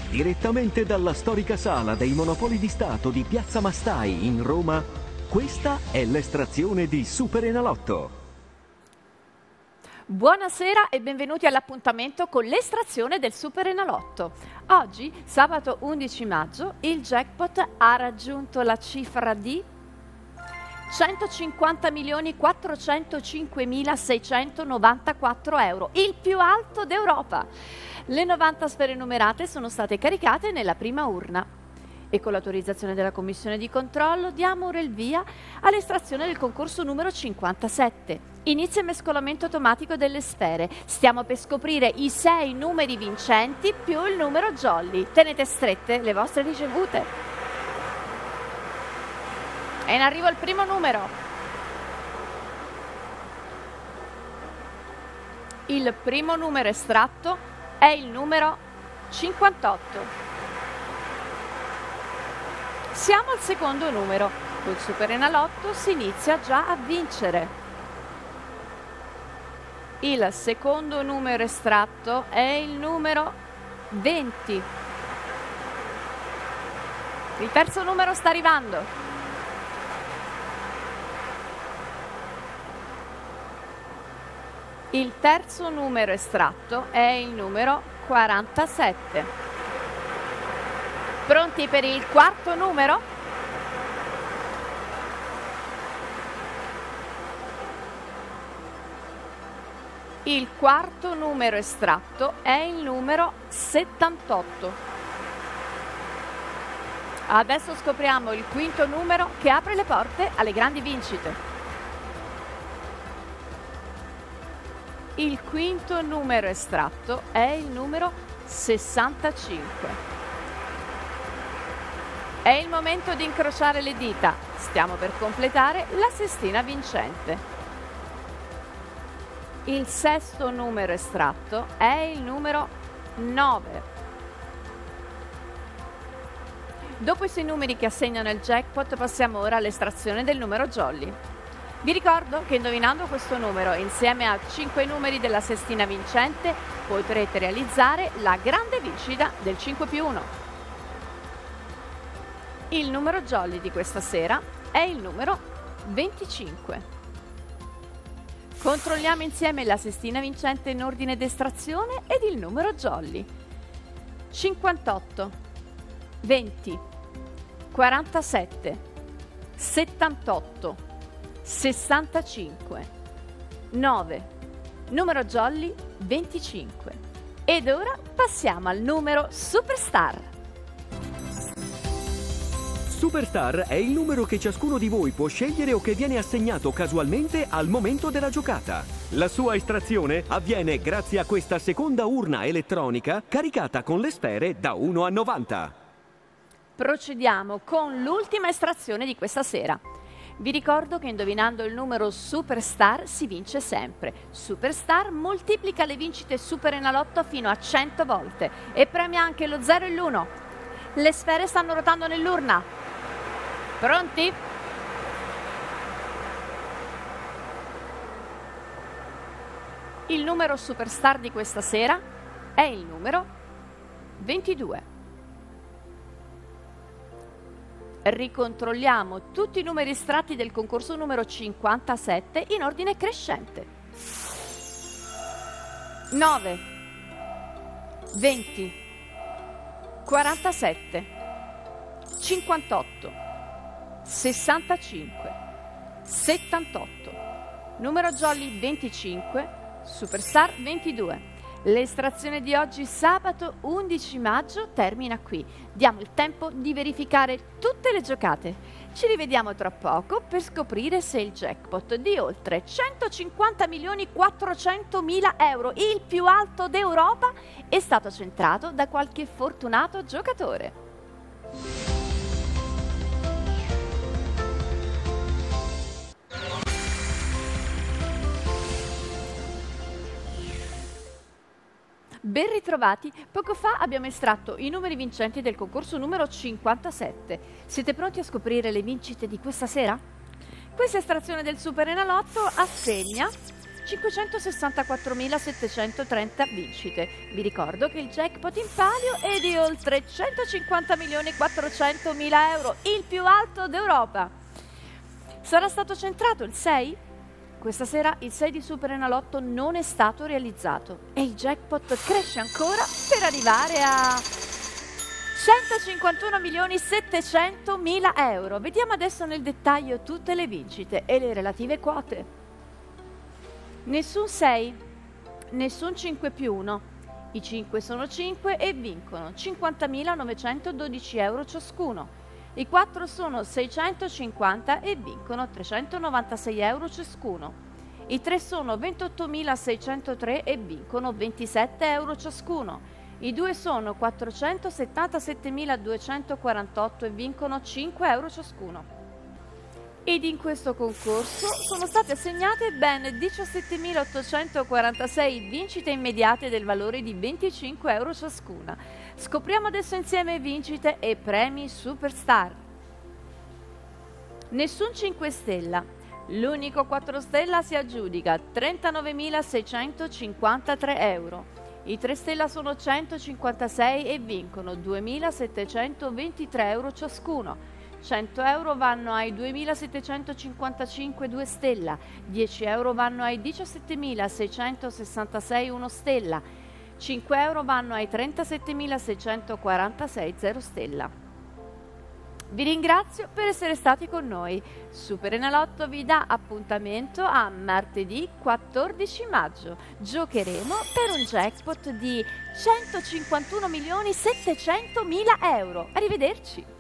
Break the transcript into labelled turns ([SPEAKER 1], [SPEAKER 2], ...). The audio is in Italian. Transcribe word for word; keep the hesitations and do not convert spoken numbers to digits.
[SPEAKER 1] Direttamente dalla storica sala dei Monopoli di Stato di Piazza Mastai in Roma, questa è l'estrazione di Superenalotto.
[SPEAKER 2] Buonasera e benvenuti all'appuntamento con l'estrazione del Superenalotto. Oggi, sabato undici maggio, il jackpot ha raggiunto la cifra di centocinquanta milioni quattrocentocinquemilaseicentonovantaquattro euro, il più alto d'Europa. Le novanta sfere numerate sono state caricate nella prima urna e con l'autorizzazione della commissione di controllo diamo ora il via all'estrazione del concorso numero cinquantasette. Inizia il mescolamento automatico delle sfere. Stiamo per scoprire i sei numeri vincenti più il numero jolly. Tenete strette le vostre ricevute. È in arrivo il primo numero. Il primo numero estratto è il numero cinquantotto. Siamo al secondo numero. Col Superenalotto si inizia già a vincere. Il secondo numero estratto è il numero venti. Il terzo numero sta arrivando. Il terzo numero estratto è il numero quarantasette. Pronti per il quarto numero? Il quarto numero estratto è il numero settantotto. Adesso scopriamo il quinto numero che apre le porte alle grandi vincite. Il quinto numero estratto è il numero sessantacinque. È il momento di incrociare le dita. Stiamo per completare la sestina vincente. Il sesto numero estratto è il numero nove. Dopo i sei numeri che assegnano il jackpot, passiamo ora all'estrazione del numero jolly. Vi ricordo che indovinando questo numero insieme a cinque numeri della sestina vincente potrete realizzare la grande vincita del cinque più uno. Il numero jolly di questa sera è il numero venticinque. Controlliamo insieme la sestina vincente in ordine d'estrazione ed il numero jolly. cinquantotto, venti, quarantasette, settantotto, sessantacinque, nove, numero jolly venticinque. Ed ora passiamo al numero Superstar.
[SPEAKER 1] Superstar è il numero che ciascuno di voi può scegliere o che viene assegnato casualmente al momento della giocata. La sua estrazione avviene grazie a questa seconda urna elettronica caricata con le sfere da uno a novanta.
[SPEAKER 2] Procediamo con l'ultima estrazione di questa sera. Vi ricordo che indovinando il numero Superstar si vince sempre. Superstar moltiplica le vincite Superenalotto fino a cento volte e premia anche lo zero e l'uno. Le sfere stanno ruotando nell'urna. Pronti? Il numero Superstar di questa sera è il numero ventidue. Ricontrolliamo tutti i numeri estratti del concorso numero cinquantasette in ordine crescente. nove, venti, quarantasette, cinquantotto, sessantacinque, settantotto, numero jolly venticinque, Superstar ventidue. L'estrazione di oggi sabato undici maggio termina qui. Diamo il tempo di verificare tutte le giocate. Ci rivediamo tra poco per scoprire se il jackpot di oltre centocinquanta milioni quattrocentomila euro, il più alto d'Europa, è stato centrato da qualche fortunato giocatore. Ben ritrovati, poco fa abbiamo estratto i numeri vincenti del concorso numero cinquantasette. Siete pronti a scoprire le vincite di questa sera? Questa estrazione del Superenalotto assegna cinquecentosessantaquattromilasettecentotrenta vincite. Vi ricordo che il jackpot in palio è di oltre centocinquanta milioni quattrocentomila euro, il più alto d'Europa. Sarà stato centrato il sei? Questa sera il sei di Superenalotto non è stato realizzato e il jackpot cresce ancora per arrivare a centocinquantuno milioni settecentomila euro. Vediamo adesso nel dettaglio tutte le vincite e le relative quote. Nessun sei, nessun cinque più uno. I cinque sono cinque e vincono cinquantamila novecentododici euro ciascuno. I quattro sono seicentocinquanta e vincono trecentonovantasei euro ciascuno. I tre sono ventottomilaseicentotre e vincono ventisette euro ciascuno. I due sono quattrocentosettantasettemiladuecentoquarantotto e vincono cinque euro ciascuno. Ed in questo concorso sono state assegnate ben diciassettemilaottocentoquarantasei vincite immediate del valore di venticinque euro ciascuna. Scopriamo adesso insieme vincite e premi Superstar. Nessun cinque stella. L'unico quattro stella si aggiudica trentanovemilaseicentocinquantatré euro. I tre stella sono centocinquantasei e vincono duemilasettecentoventitré euro ciascuno. cento euro vanno ai duemilasettecentocinquantacinque due stella, dieci euro vanno ai diciassettemilaseicentosessantasei uno stella, cinque euro vanno ai trentasettemilaseicentoquarantasei zero stella. Vi ringrazio per essere stati con noi. Superenalotto vi dà appuntamento a martedì quattordici maggio. Giocheremo per un jackpot di centocinquantuno milioni settecentomila euro. Arrivederci!